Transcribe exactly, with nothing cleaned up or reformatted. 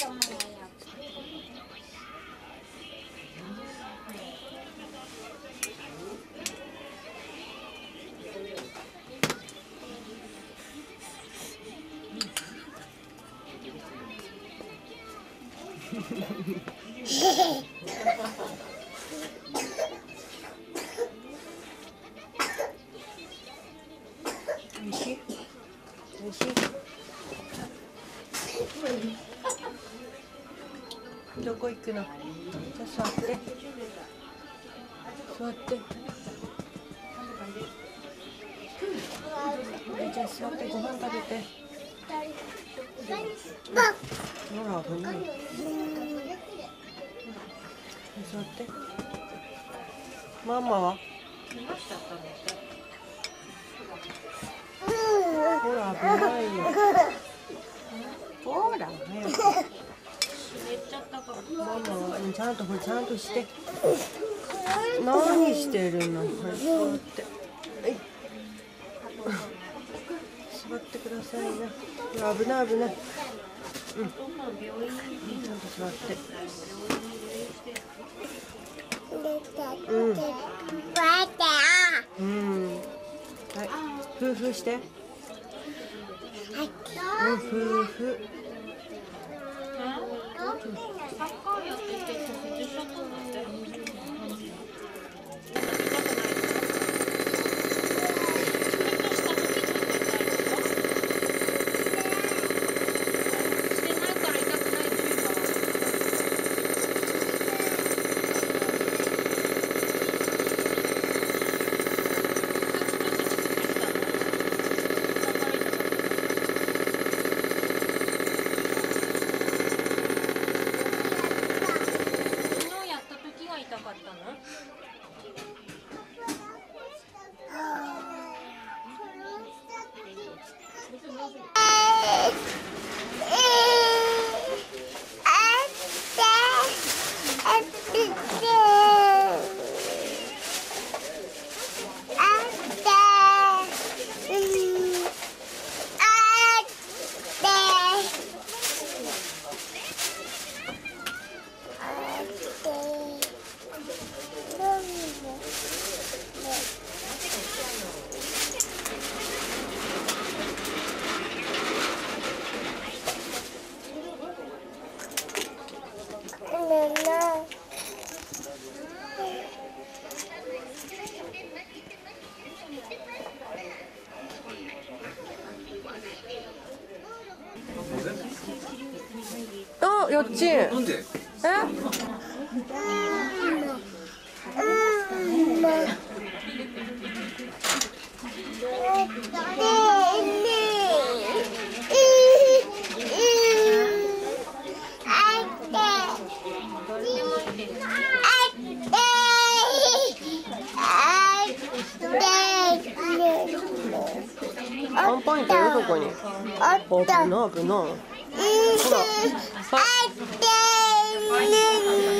おいしい？おいしい？どこ行くの？じゃあ座って。座って。じゃあ座ってご飯食べて。ほら、危ない。座って。ママは？ほら、危ないよ。ほら、早く。ママはちゃんと、ちゃんとして。何してるの？座って。はい。座ってくださいね。危ない、危ない。うん。ちゃんと座って。うん。うん。はい。夫婦して。うん、夫婦。サッカーやってて、写真撮ったんだって。あ、よっち。え？ワンポイントよ、そこに。危ない、危ない。ほら。はい。